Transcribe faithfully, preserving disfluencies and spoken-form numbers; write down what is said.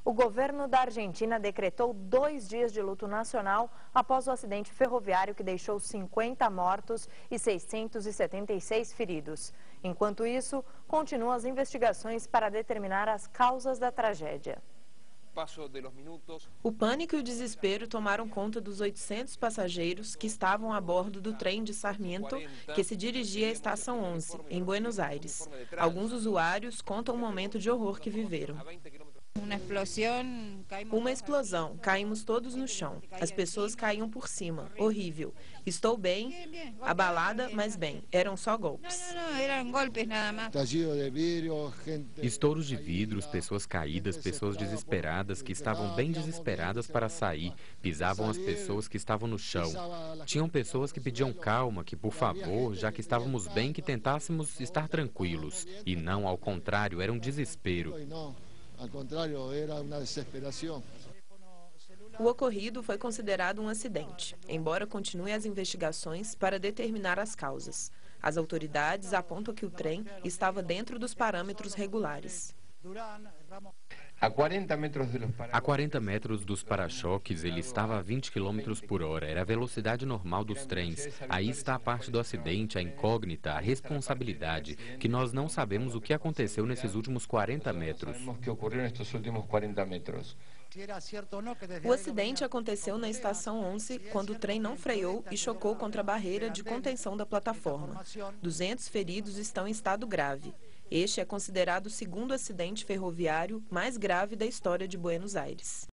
O governo da Argentina decretou dois dias de luto nacional após o acidente ferroviário que deixou cinquenta mortos e seiscentos e setenta e seis feridos. Enquanto isso, continuam as investigações para determinar as causas da tragédia. O pânico e o desespero tomaram conta dos oitocentos passageiros que estavam a bordo do trem de Sarmiento, que se dirigia à Estação onze, em Buenos Aires. Alguns usuários contam o momento de horror que viveram. Uma explosão, caímos todos no chão. As pessoas caíam por cima, horrível. Estou bem, abalada, mas bem. Eram só golpes. Estouros de vidros, pessoas caídas, pessoas desesperadas que estavam bem desesperadas para sair, pisavam as pessoas que estavam no chão. Tinham pessoas que pediam calma, que por favor, já que estávamos bem, que tentássemos estar tranquilos. E não, ao contrário, era um desespero. Ao contrário, era uma desesperação. O ocorrido foi considerado um acidente, embora continuem as investigações para determinar as causas. As autoridades apontam que o trem estava dentro dos parâmetros regulares. A quarenta metros dos para-choques, ele estava a vinte quilômetros por hora. Era a velocidade normal dos trens. Aí está a parte do acidente, a incógnita, a responsabilidade, que nós não sabemos o que aconteceu nesses últimos quarenta metros. O acidente aconteceu na Estação onze, quando o trem não freou e chocou contra a barreira de contenção da plataforma. duzentos feridos estão em estado grave. Este é considerado o segundo acidente ferroviário mais grave da história de Buenos Aires.